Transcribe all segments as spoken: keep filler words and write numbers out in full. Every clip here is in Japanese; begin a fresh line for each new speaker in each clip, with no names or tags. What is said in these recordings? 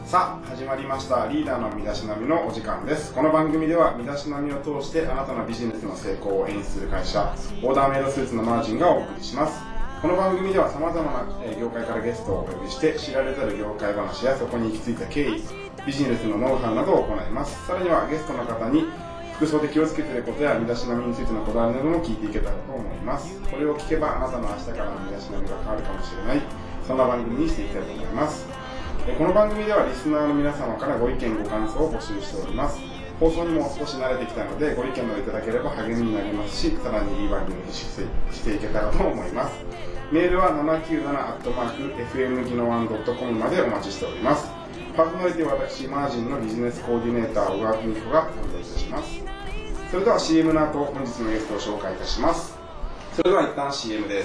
さあ始まりましたリーダーの身だしなみのお時間です。この番組では身だしなみを通してあなたのビジネスの成功を演出する会社オーダーメイドスーツのマージンがお送りします。この番組ではさまざまな業界からゲストをお呼びして知られざる業界話やそこに行き着いた経緯、ビジネスのノウハウなどを行います。さらにはゲストの方に服装で気をつけていることや身だしなみについてのこだわりなども聞いていけたらと思います。これを聞けばあなたの明日からの身だしなみが変わるかもしれない、そんな番組にしていきたいと思います。この番組ではリスナーの皆様からご意見ご感想を募集しております。放送にも少し慣れてきたのでご意見をいただければ励みになりますし、さらにいい番組にしていけたらと思います。メールはななきゅうななアットマークエフエムギノワンドットコムまでお待ちしております。パーソナリティは私マージンのビジネスコーディネーター小川久美子が担当いたします。それでは シーエム の後本日のゲストを紹介いたします。それでは一旦 シーエム です。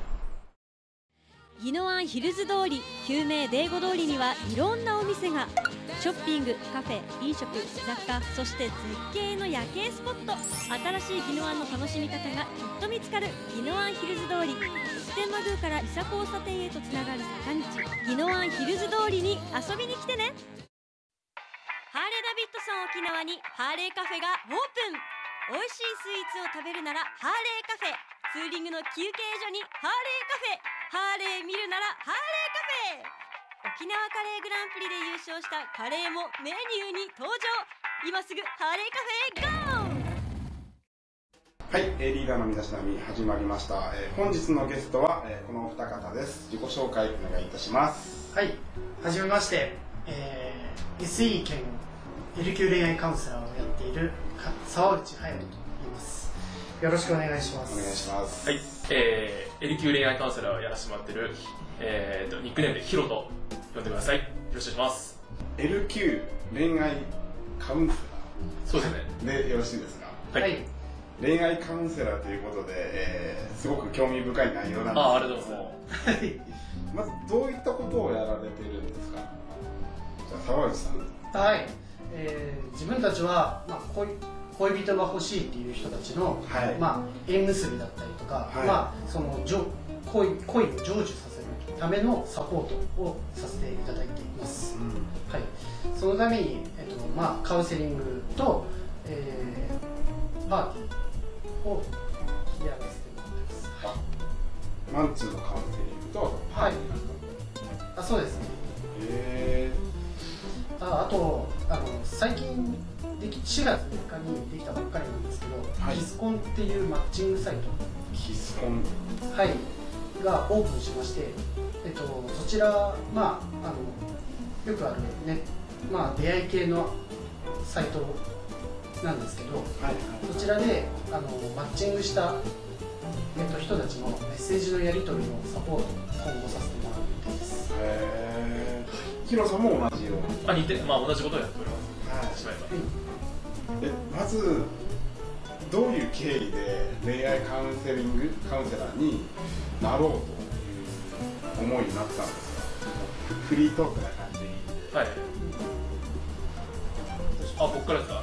宜野湾ヒルズ通り旧名デーゴ通りにはいろんなお店が、ショッピング、カフェ、飲食、雑貨、そして絶景の夜景スポット、新しい宜野湾の楽しみ方がきっと見つかる宜野湾ヒルズ通り。普天満宮から伊佐交差点へとつながる坂道、宜野湾ヒルズ通りに遊びに来てね。ハーレーダビッドソン沖縄にハーレーカフェがオープン。美味しいスイーツを食べるならハーレーカフェ、ツーリングの休憩所にハーレーカフェ、ハーレー見るならハーレーカフェ。沖縄カレーグランプリで優勝したカレーもメニューに登場。今すぐハーレーカフェゴー。
はい、えー、リーダーの身だしなみ始まりました。えー、本日のゲストは、えー、このお二方です。自己紹介お願いいたします。
はい、はじめまして、えー、エスイー 兼 エルキュー 恋愛カウンセラーをやっている沢内隼人と言います。よろしくお願いします。
お願いします。
はい、えー、エルキュー 恋愛カウンセラーをやらせてもらってる、えーと、ニックネームでヒロと呼んでください。よろしくお願いします。
エルキュー 恋愛カウンセラー、
そうですね。
でよろしいですか？
はい。
はい、
恋愛カウンセラーということで、えー、すごく興味深い内容なんですけども、
あ、ありがとうございます。
まずどういったことをやられているんですか？じゃあ沢内さん。
はい、えー、自分たちは、まあ、恋, 恋人が欲しいっていう人たちの、
はい、ま
あ、縁結びだったりとか、
はい、
まあ、その恋, 恋を成就させるためのサポートをさせていただいています。うん、はい、そのために、えっとまあ、カウンセリングと、えー、パーティーをやらせてもらってます。
あ、マンツーのカウンセリングとパーティーなんか、
あ、そうですね。
へ
ー、あ, あとあの最近できしがつみっかにできたばっかりなんですけど、はい、キスコンっていうマッチングサイト、
キスコン、
はい、がオープンしまして、えっと、そちら、まあ、あのよくある、ね、まあ、出会い系のサイトなんですけど、はいはい、そちらであのマッチングした、えっと、人たちのメッセージのやり取りのサポートを今後させてもらう予定です。
へー、ヒロさんも同じような。
あ、似て、まあ、同じことをやっております。はい、
えまずどういう経緯で恋愛カウンセリングカウンセラーになろうという思いになったんですか？フリートークな感じでいい。
はい。あ、僕からですか？はい。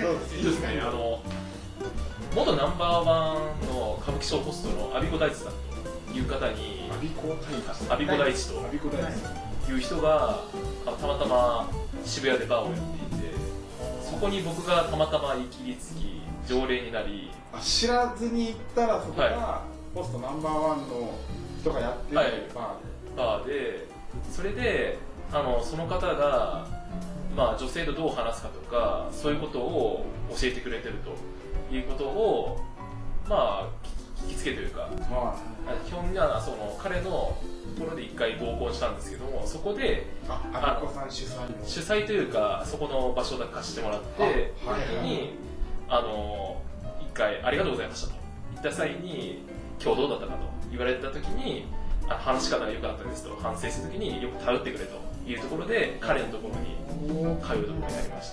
どうですか？いいですかね。あの元ナンバーワンの歌舞伎町ホストの我孫子大地さんという方に、
我孫子大地、
我孫子大地と
我孫子大地
いう人がたまたま渋谷でバーをやっていて、そこに僕がたまたま行きつき常連になり、
あ、知らずに行ったらそこが、はい、ホストナンバーワンの人がやってるバーで、はい、
バーで、それであのその方が、まあ、女性とどう話すかとかそういうことを教えてくれてるということを、まあ、聞きつけというか、まあ、基本にはその彼のところで一回合コンしたんですけども、そこで
あ、あの子さん主催の
主催というかそこの場所を貸してもらって、はいはい、にあの一回ありがとうございましたと言った際に今日どうだったかと言われた時に、あ、話し方が良かったですと反省した時によく頼ってくれというところで彼のところに通うところになりまして。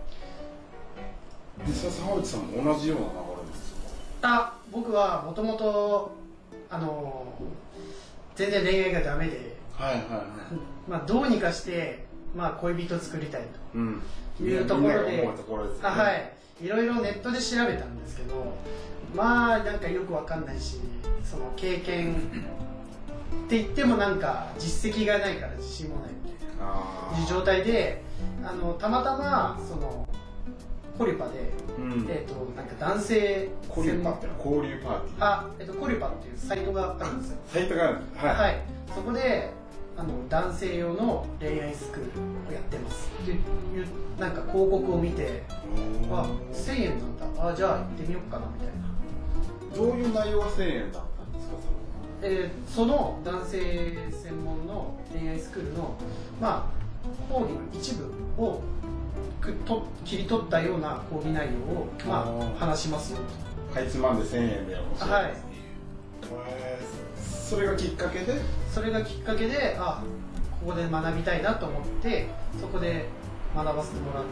実際沢内さんも同じような流れですか？
あ、僕はもともとあの全然恋愛がダメで、はいはいはい、まあどうにかして、まあ、恋人作りたいというところで、あ、はい、いろいろネットで調べたんですけど、まあなんかよくわかんないし、その経験って言ってもなんか実績がないから自信もないみたいないう状態で、あのたまたまそのコリパで、うん、えっ、ー、となんか男性
コリパってのは交流パーティー
あ、えっ、ー、とコリパっていうサイトがあるんですよ。
サイトがあるんです。はい、
はい、そこであの男性用の恋愛スクールをやってますっていうなんか広告を見て、あ、せんえんなんだ、あ、じゃあ行ってみようかなみたいな。
どういう内容がせんえんだったんですか？
それ、えー、その男性専門の恋愛スクールのまあ講義の一部をくと切り取ったような講義内容をまあ話しますよ
と。かいつまんでせんえんで教えますっていう。はい。それがきっかけで
それがきっかけで、あ、ここで学びたいなと思ってそこで学ばせてもらって、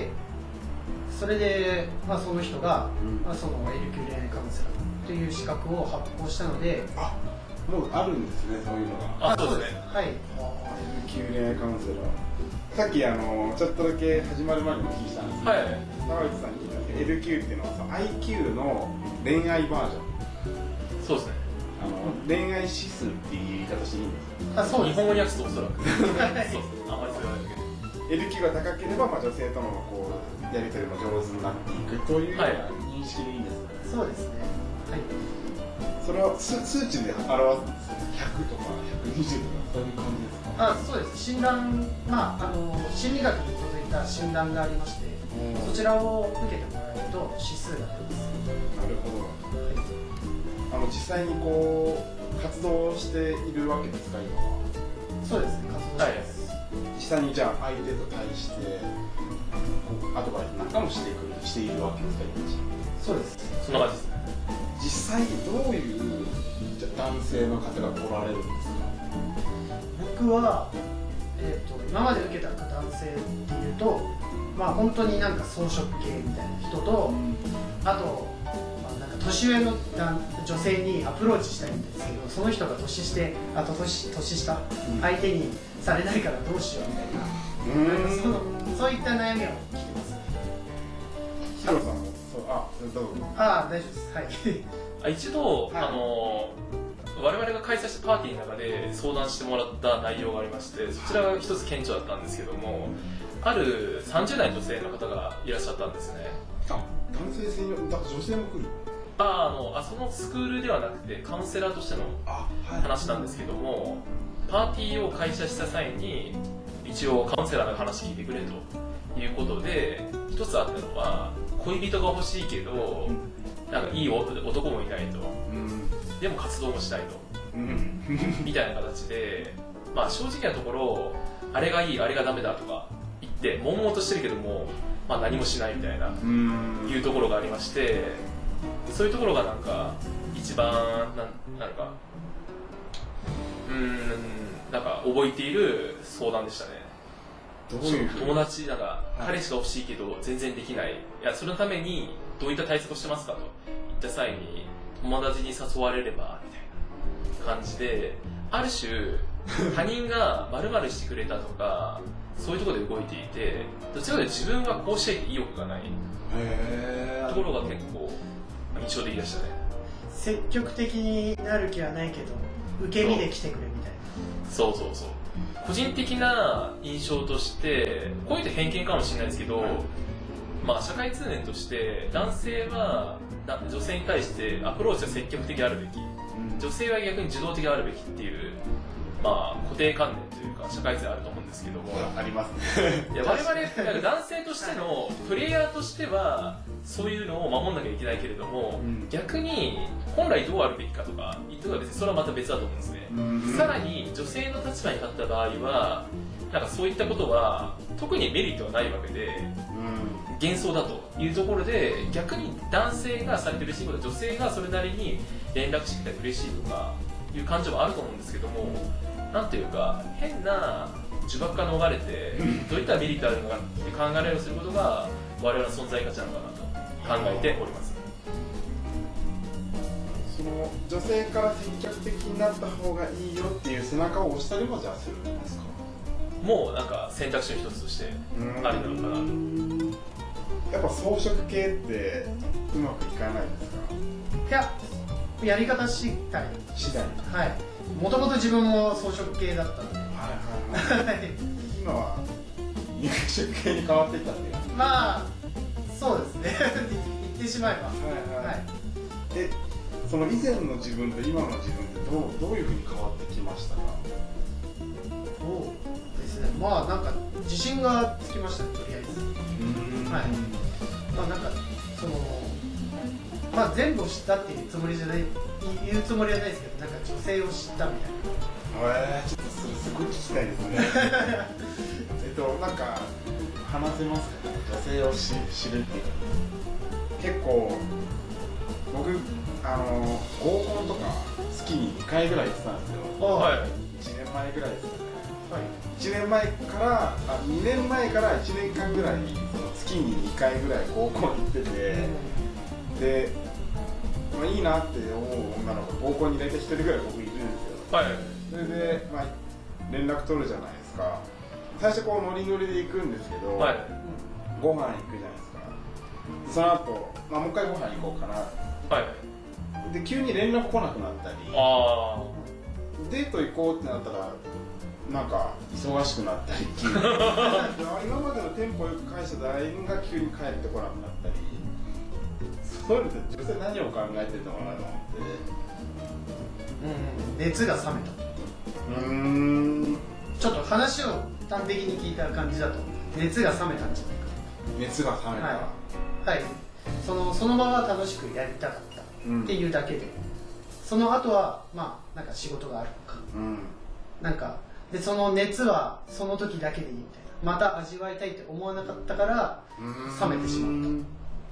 それで、まあ、その人が、うんまあ、その エルキュー 恋愛カウンセラーという資格を発行したので、
あ、もうあるんですね、そういうのが。
あ、そうですね。
はい。エ
ルキュー 恋愛カウンセラー。さっきあのちょっとだけ始まる前にお聞きしたんですけど、はい、長内さんに聞いたんですけど、エルキュー っていうのはさ アイキュー の恋愛バージョン。
そうですね。
あの恋愛指数っていう言い方していいんですか？
あ、そうです。
日本語に訳すとおそらく。そうです。あんまりそれはないけど。
エルキュー が高ければ、まあ、女性とのこうやり取りも上手になっていくというような認識でいいですかね。
そうですね。はい。
それは数数値で表すんですか？ひゃくとかひゃくにじゅうとかそういう感じですか？
あ、そうです。診断、まああの心理学に基づいた診断がありまして、そちらを受けてもらえると指数が出ます。
なるほど。はい。あの実際にこう活動しているわけですか、今は？
そうですね。活動してます。はい、
実際にじゃあ相手と対してアドバイスなんかもしてくるしているわけですか、
今？そうです。
そんな感じですね。
実際どういう男性の方がおられるんですか？
僕は、えー、と今まで受けた男性っていうと、まあ本当になんか草食系みたいな人と、うん、あと、まあ、なんか年上の女性にアプローチしたいんですけど、その人が年してあと 年, 年下相手にされないからどうしようみたいな、うん、なんか そ, のそういった悩みを聞きます。
ヒロさんもそう、あ、どうぞ。
あ、大丈夫です。はい。
一度、はい、あの我々が開催したパーティーの中で相談してもらった内容がありまして、そちらが一つ顕著だったんですけども、あるさんじゅう代の女性の方がいらっしゃったんですね。
あ、男性専用、だから女性も来る？
あ、あのあそのスクールではなくてカウンセラーとしての話なんですけども、パーティーを開催した際に一応カウンセラーが話聞いてくれということで、一つあったのは恋人が欲しいけどなんかいい男もいないと、うん、でも活動もしたいと、うん、みたいな形で、まあ、正直なところあれがいいあれがダメだとか言って悶々としてるけども、まあ、何もしないみたいな、うん、いうところがありまして、そういうところがなんか一番なんなんかうーんなんか覚えている相談でしたね。
どういう
友達なんか彼氏が欲しいけど全然できない、いやそのためにどういった対策をしてますかと言った際に、友達に誘われればみたいな感じで、ある種他人が〇〇してくれたとかそういうところで動いていて、どちらかというと自分はこうしていて意欲がないところが結構印象的でしたね。
積極的になる気はないけど受け身で来てくれみたいな。
そうそうそう。個人的な印象としてこういうと偏見かもしれないですけど、はい、まあ社会通念として男性は女性に対してアプローチは積極的であるべき、うん、女性は逆に受動的であるべきっていう、まあ、固定観念というか社会性あると思うんですけども、
ありますね。
いや我々なんか男性としてのプレイヤーとしてはそういうのを守んなきゃいけないけれども、うん、逆に本来どうあるべきかとか言ってたら別にそれはまた別だと思うんですね、うん、さらに女性の立場に立った場合はなんかそういったことは特にメリットはないわけで、うん、幻想だというところで、逆に男性がされて嬉しいことは女性がそれなりに連絡してきたら嬉しいとかいう感情もあると思うんですけども、なんていうか変な呪縛から逃れてどういったメリットあるのかって考えをすることが我々の存在価値なのかなと考えております。
その女性から積極的になった方がいいよっていう背中を押したりもじゃあするんですか？
もうなんか選択肢の一つとしてありなのかなと。
やっぱ草食系ってうまくいかないですか？
いや、やり方次第
次第。
はい。もともと自分も草食系だったので。はいはいはい。
今は入社系に変わっていったっていう感じ。
まあそうですね言ってしまえば。
はいはい、
はい、
えその以前の自分と今の自分ってどうどういうふうに変わってきましたか？
そうですね、まあなんか自信がつきましたね、とりあえず。はい、まあなんかそのまあ全部を知ったっていうつもりじゃない、言うつもりはないですけど、なんか女性を知ったみたいな。
えー、ちょっとそれすごい聞きたいですねえっとなんか話せますかね、女性を知知るっていう。結構僕あの合コンとか月ににかいぐらい行ってたんですよ。
はい、
いちねんまえぐらいですよね。
はい、
いちねんまえからあにねんまえからいちねんかんぐらいその月ににかいぐらい合コン行ってて、で、まあ、いいなって思う女の子合コンに大体ひとりぐらい僕いるんですよ。はい、それで、まあ、連絡取るじゃないですか。最初こうノリノリで行くんですけど、はい、ご飯行くじゃないですか。その後、まあ、もう一回ご飯行こうかな、はい、で急に連絡来なくなったり、あデート行こうってなったらなんか忙しくなったり急に今までのテンポよく返したラインが急に帰ってこなくなったり、そういうのって女性何を考えてるのかなと思って、
うん、熱が冷めた。
うーん、
ちょっと話を端的に聞いた感じだと熱が冷めたんじゃないか。
熱が冷めた、はい、
はい、そのその場は楽しくやりたかったっていうだけで、うん、その後はまあなんか仕事があるのか、うん、なんかでその熱はその時だけでいいみたいな、また味わいたいって思わなかったから冷めてしまった。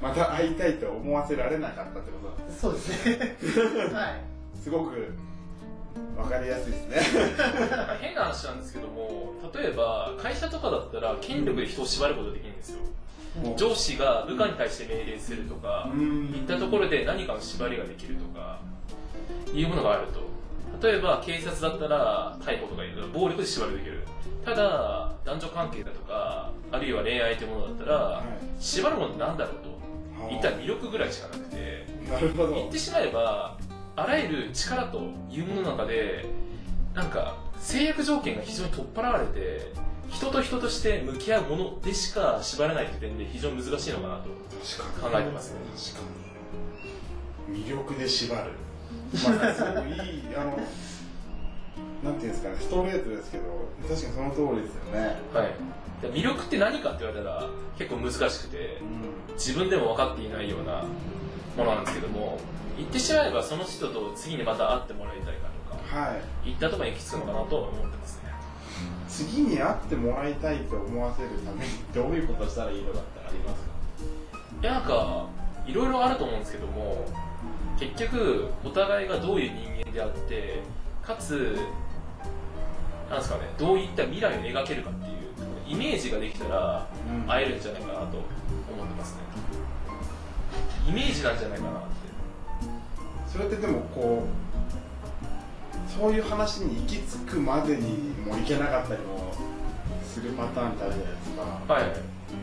また会いたいと思わせられなかったってことなんです。
そうですねはい、す
ごくわかりやすいですね
変な話なんですけども、例えば会社とかだったら権力で人を縛ることができるんですよ、うん、上司が部下に対して命令するとか、うん、いったところで何かの縛りができるとかいうものがあると。例えば警察だったら逮捕とかいう暴力で縛りできる。ただ男女関係だとかあるいは恋愛というものだったら、はい、縛るものって何だろうといった魅力ぐらいしかなくて、
なるほど、
言ってしまえばあらゆる力というものの中でなんか制約条件が非常に取っ払われて人と人として向き合うものでしか縛れないという点で非常に難しいのかなと考えてますね。
確かに魅力で縛る、まあ、すごくいいあのなんていうんですかね、ストレートですけど確かにその通りですよね。
はい、魅力って何かって言われたら結構難しくて、うん、自分でも分かっていないようなものなんですけども、言ってしまえばその人と次にまた会ってもらいたいかとか、はい、いったところに行き着くのかなと思ってますね。
次に会ってもらいたいと思わせるためにどういうことしたらいいのかってありますか？
いや、なんかいろいろあると思うんですけども、結局お互いがどういう人間であってかつなんですかね、どういった未来を描けるかっていうイメージができたら会えるんじゃないかなと思ってますね。イメージなんじゃないかなって。
それってでもこうそういう話に行き着くまでにもう行けなかったりもするパターンってあるじゃないですか。はい。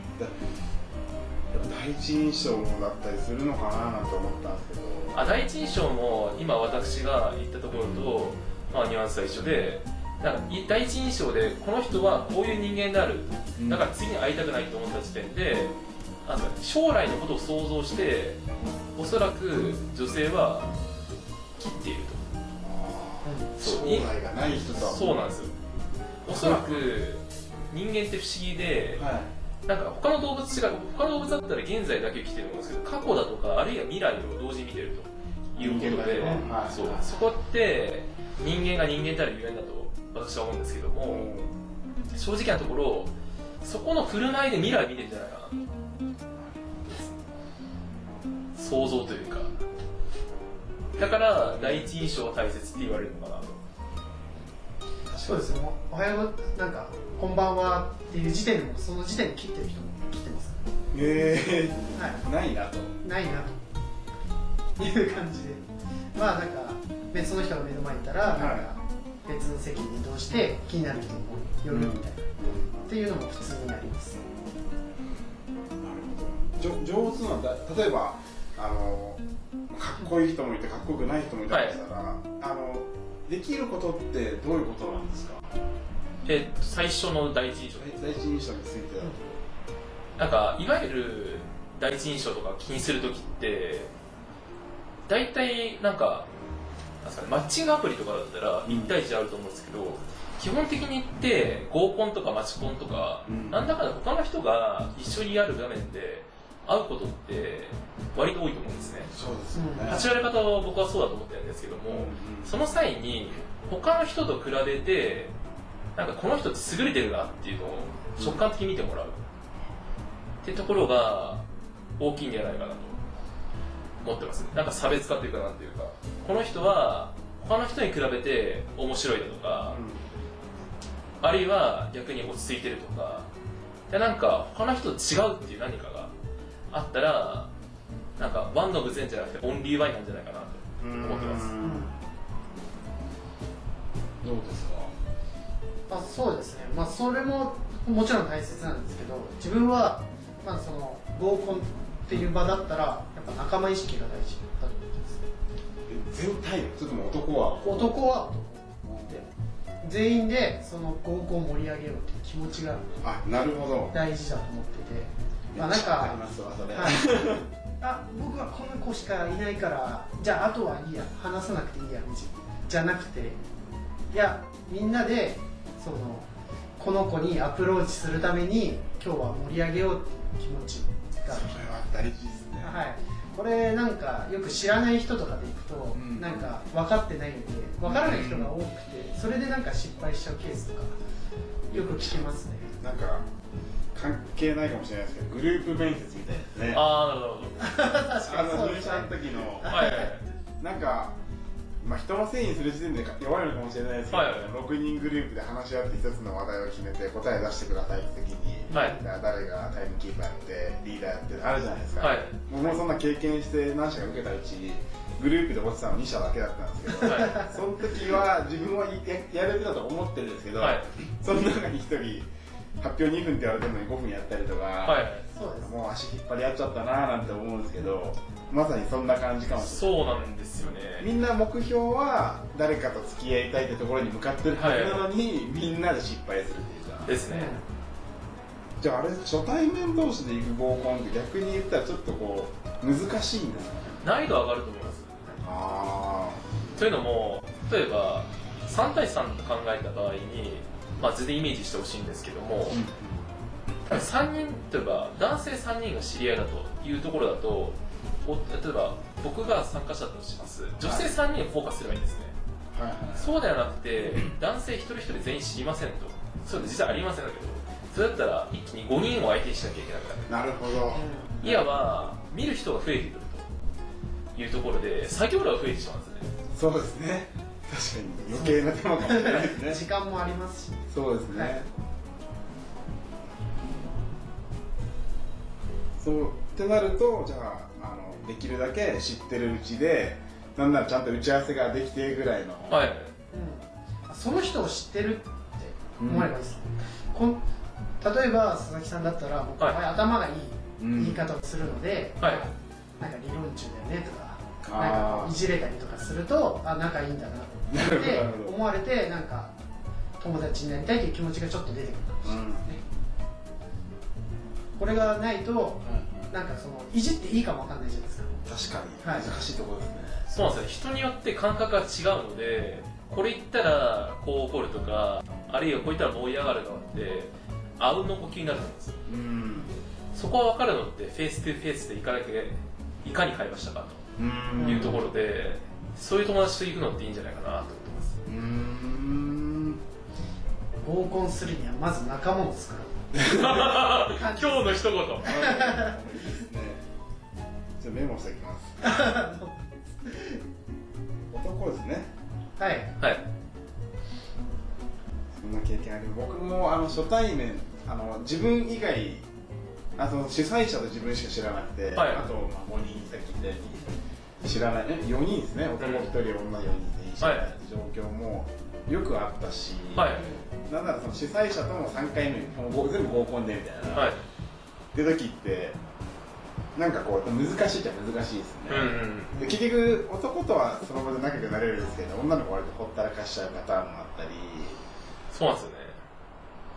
第一印象もだったりするのかななんて思ったんですけど。
あ、第一印象も今私が言ったところと、まあ、ニュアンスは一緒で、なんか第一印象でこの人はこういう人間である、うん、だから次に会いたくないと思った時点で、なんか将来のことを想像しておそらく女性は切っていると。
将来がない人とは。
そうなんですよ。おそらく人間って不思議で、はい、なんか他の動物違う、他の動物だったら現在だけ生きてると思うんですけど、過去だとかあるいは未来を同時に見てるということで、はい、そう、そこって人間が人間たるゆえんだと私は思うんですけども、正直なところそこの振る舞いで未来を見てるんじゃないかなと。想像というか、だから第一印象は大切って言われるのかなと。
そうですね。おはよう、なんかこんばんはっていう時点でもその時点で切ってる人も切ってます。
へえー、はい、ないなと
ないなという感じで、まあなんか別の人が目の前にいたら、なんか別の席に移動して気になる人も寄るみたいな、うん、っていうのも普通にあります。
なるほど。上手なんだ。例えばあのかっこいい人もいてかっこよくない人もいたとしたら、はい、あのできることってどういうことなんですか？
いえっと最初の第一印象
第一印象についてだと、
なんかいわゆる第一印象とか気にするときって大体なんかなんですかね、マッチングアプリとかだったらいち対いちあると思うんですけど、基本的に言って合コンとかマチコンとか、うん、なんだかんだ他の人が一緒にやる画面で会うことって割と多いと思うんですね。
そうですよね。は
ち割方は僕はそうだと思ってるんですけども、うんうん、その際に他の人と比べてなんかこの人って優れてるなっていうのを直感的に見てもらう、うん、ってところが大きいんじゃないかなと思ってます。なんか差別化というかなんていうか、この人は他の人に比べて面白いだとか、うん、あるいは逆に落ち着いてるとか、でなんか他の人と違うっていう何かがあったら、なんかワンの無前じゃなくてオンリーワイなんじゃないかなと思ってます。
どうですか？
まあ、そうですね、まあ、それももちろん大切なんですけど、自分は、まあ、その合コンっていう場だったらやっぱ仲間意識が大事だと思ってます。
全体それとも男は
男は男で全員でその合コンを盛り上げようっていう気持ちが
あ、なるほど、
大事だと思ってて、まあなんか、ありますわそれ、はい、あ、僕はこの子しかいないからじゃああとはいいや、話さなくていいやじゃなくて、いやみんなでそのこの子にアプローチするために今日は盛り上げようっていう気持ちが、
それは大事ですね。
はい、これなんかよく知らない人とかで行くと、うん、なんか分かってないんで分からない人が多くて、それでなんか失敗しちゃうケースとかよく聞きますね。
なんか関係ないかもしれないですけど、グループ面接みたいですね。
ああ、なるほど。
あの入社の時の、はいはい、なんか、まあ、人のせいにする時点で弱いのかもしれないですけど、はいはい、ろくにんグループで話し合ってひとつの話題を決めて答え出してくださいって時に、はい、誰がタイムキーパーやってリーダーやってあるじゃないですか、はい、もうそんな経験して何社か受けたうちグループで落ちたのに社だけだったんですけど、はい、その時は自分は や, やれてたと思ってるんですけど、はい、その中にひとり発表にふんって言われてるのにごふんやったりとか、はい、そうです、もう足引っ張り合っちゃったなーなんて思うんですけど、まさにそんな感じかもしれない。
そうなんですよね。
みんな目標は誰かと付き合いたいってところに向かってるはずなのに、はい、みんなで失敗するっていうか
ですね。
じゃああれ初対面同士で行く合コンって逆に言ったらちょっとこう難しいんですかね。
難易度上がると思います。あというのも、例えばさん対さんと考えた場合に、まあ、図でイメージしてほしいんですけども、うん、さんにん、例えば男性さんにんが知り合いだというところだと、例えば僕が参加者だとします。女性さんにんをフォーカスすればいいんですね。はいはいはい、そうではなくて、男性一人一人全員知りませんと。そういうの実はありませんだけど、それだったら一気にごにんを相手にしなきゃいけなくなる。
なるほど。
いわば見る人が増えてくるというところで作業量が増えてしまうんですね。
そうですね。確かに余計な手間かもしれないですね。
時間もありますし。
そうですね。はい、そうってなると、じゃあ、あのできるだけ知ってるうちで、なんならちゃんと打ち合わせができてぐらいの。はい。
うん、その人を知ってるって思えばいいですね。うん、こ例えば佐々木さんだったら、僕は頭がいい言い方をするので、はい、なんか理論中だよねとか、なんかいじれたりとかすると、あ、仲いいんだなって思われて、なんか友達になりたいという気持ちがちょっと出てくるかもしれないですね。うん、これがないと、うん、なんかそのいじっていいかもわかんないじゃないですか。
確かに、はい、難しいところですね。
そうなんですよ。人によって感覚が違うので、これ言ったらこう怒るとか、あるいはこう言ったら燃え上がるのってあうんの呼吸になると思うんですよ。うん、そこは分かるのってフェイストゥフェイスでいかなきゃいかに会話したかというところで、そういう友達と行くのっていいんじゃないかなと思ってます。うーん、
合コンするにはまず仲間を作ろう。
今日の一言。いいですね。
じゃあメモしておきます。男ですね。
はいはい。
そんな経験ある。僕もあの初対面、あの自分以外、あと主催者と自分しか知らなくて、はい、あとまあごにんさっき言ったように知らないね、よにんですね。男ひとり、女よにんで知らないって状況もよくあったし、はい、なんならその主催者ともさんかいめ、もう全部合コンでみたいな、はい、って時ってなんかこう難しいっちゃ難しいですね。うんうん、で結局男とはその場で仲良くなれるんですけど、女の子は割とほったらかしちゃうパターンもあったり。
そうなんですよね。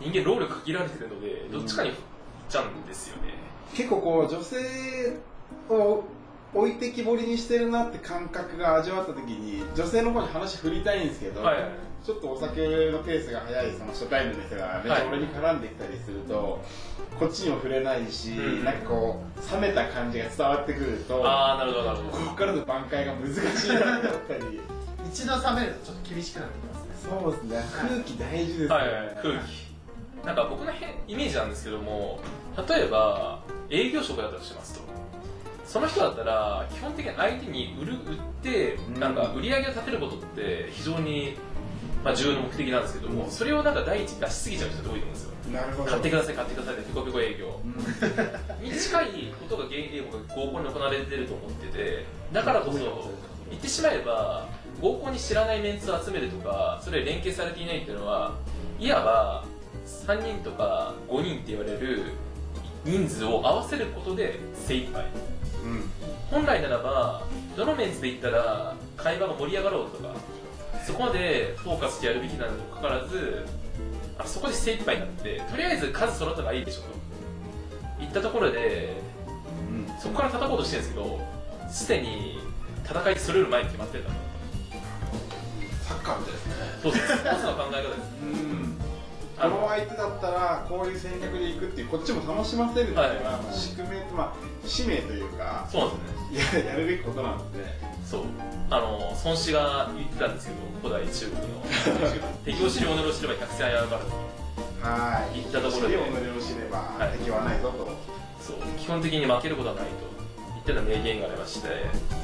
人間労力限られてるので、どっちかに振っちゃうんですよね。
結構こう女性を置いてきぼりにしてるなって感覚が味わった時に女性の方に話振りたいんですけど、はいはい、ちょっとお酒のペースが速いその初対面の人がめっちゃ俺に絡んできたりすると、はい、こっちにも触れないし、うん、なんかこう冷めた感じが伝わってくると、
あーなるほどなるほど、
ここからの挽回が難しいなって思ったり
一度冷めるとちょっと厳しくなってますね。
そうですね、空気大事ですね、
はいはい、空気なんか僕のイメージなんですけども、例えば営業職だったとしますと、その人だったら基本的に相手に売る売ってなんか売り上げを立てることって非常にまあ重要な目的なんですけども、それをなんか第一に出しすぎちゃう人って多いと思うんですよ。
なるほど、
買ってください買ってくださいってペコペコ営業、うん、に近いことが芸が合コンに行われてると思ってて、だからこそ言ってしまえば合コンに知らないメンツを集めるとか、それ連携されていないっていうのはいわばさんにんとかごにんって言われる人数を合わせることで精一杯、うん、本来ならばどのメンツで言ったら会話が盛り上がろうとかそこまでフォーカスしてやるべきなのにもかかわらず、あそこで精一杯になってとりあえず数揃ったらいいでしょといったところで、うん、そこから叩こうとしてるんですけど、すでに戦いそれる前に決まってるんだと。
サッカーみたいですね。
そうです、スポーツの考え方です。
うんこの相手だったらこういう戦略でいくっていうこっちも楽しませるっていうのは宿命、まあ使命というか、
そうなんですね。
や, やるべきことなんで、
そうあの孫子が言ってたんですけど、古代中国の敵を知り己を知れば百戦危うからと
はい
言ったところで、
知り己を知れば敵はないぞと、はい、
そう基本的に負けることはないと言ってた名言がありまして、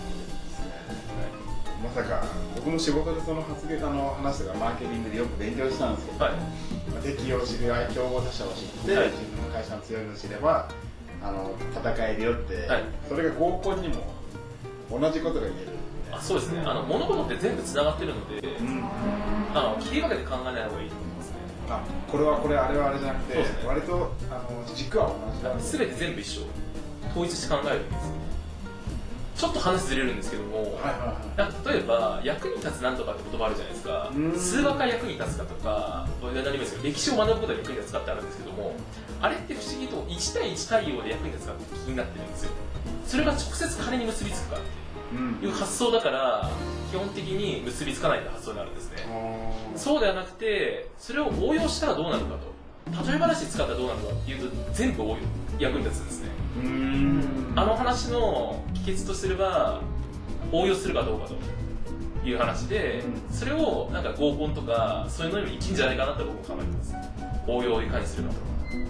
まさか僕も仕事でその発言あの話とかマーケティングでよく勉強したんですけど、はい、敵を知る競合他社を知って、はい、自分の会社の強みを知ればあの戦えるよって、はい、それが合コンにも同じことが言える。
あそうですね、あの物事って全部つながってるので、うん、あの切り分けて考えない方がいいと思いますね。
あこれはこれあれはあれじゃなくて、ね、割とあの軸は同じだ。
全て全部一緒、統一して考えるんですよ。ちょっと話ずれるんですけども、はいはいはい、例えば役に立つなんとかって言葉あるじゃないですか。数学が役に立つかとか、何でもいいですけど歴史を学ぶことが役に立つかってあるんですけども、あれって不思議といち対いち対応で役に立つかって気になってるんですよ。それが直接金に結びつくかっていう発想だから、基本的に結びつかないって発想になるんですね。そうではなくて、それを応用したらどうなるかと、例え話に使ったらどうなるかっていうと全部応用役に立つんですね。うーんあの話の帰結とすれば応用するかどうかという話で、それをなんか合コンとかそういうのにもいいんじゃないかなと僕は考えてます。応用をいかにするかとか。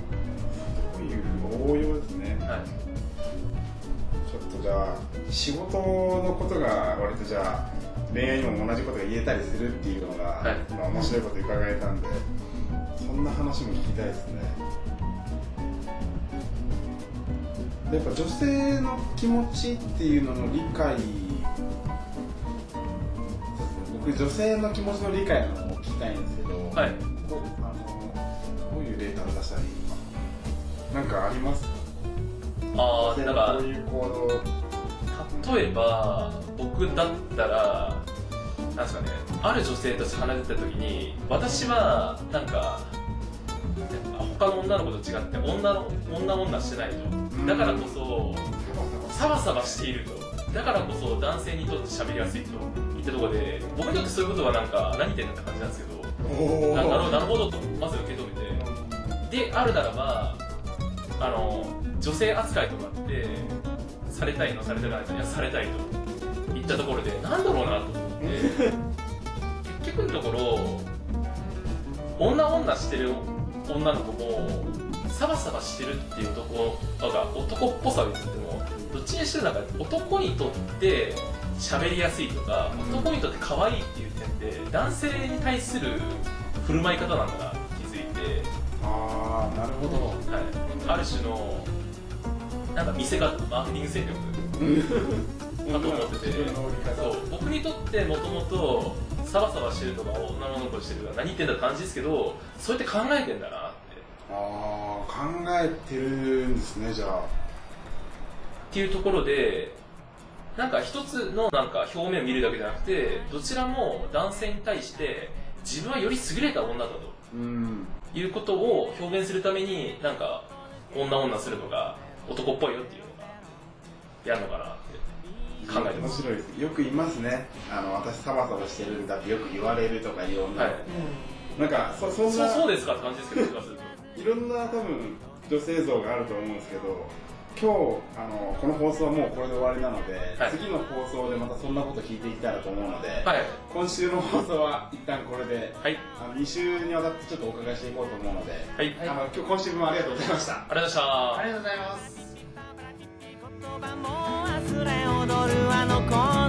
そういう応用ですね。はい。ちょっとじゃあ仕事のことが割とじゃあ恋愛にも同じことが言えたりするっていうのが、はい、まあ面白いこと伺えたんで、そんな話も聞きたいですね。やっぱ女性の気持ちっていうのの理解、僕女性の気持ちの理解ののを聞きたいんですけど、はい、こうあのどういうデータを出したらいいのかなんかありますか？
ああ、なんか
こういう行
動、例えば僕だったらなんですかね、ある女性として話してた時に私はなんか他の女の子と違って女の女女してないと、だからこそサバサバしていると、だからこそ男性にとって喋りやすいといったところで、僕にとってそういうことはなんか何言ってんだって感じなんですけど、ななるほどとまず受け止めて、であるならばあの女性扱いとかってされたいのされたくないの、いやされたいといったところでなんだろうなと思って結局のところ女女してる女の子もサバサバしてるっていう男が男っぽさを言っても、どっちにしてるなんか男にとって喋りやすいとか、うん、男にとって可愛いっていう点で男性に対する振る舞い方なんだなって気づいて、
ああなるほど、
はい、ある種のなんか見せ方、マーケティング戦略だと思ってて、そう僕にとってもともとサバサバしてるとか女の子してるとか何言ってんだって感じですけど、そうやって考えてんだなって。
ああ考えてるんですね、じゃあ
っていうところで、なんか一つのなんか表面を見るだけじゃなくて、どちらも男性に対して自分はより優れた女だと、うん、 いうことを表現するためになんか女女するのが男っぽいよっていうのがやるのかなって考えてます。
面白いです。よく言いますね。あの私サバサバしてるんだってよく言われるとかいろんな、はい、なんか そ, そんな
そうそうですかって感じですけど
いろんな多分女性像があると思うんですけど、今日あのこの放送はもうこれで終わりなので、はい、次の放送でまたそんなこと聞いていきたいなと思うので、はい、今週の放送は一旦これで、はい、あのに週にわたってちょっとお伺いしていこうと思うので、はい、あの今日今週分ありがとうございました。
ありがとうございました。
ありがとうございます。
言葉も忘れ踊るあの子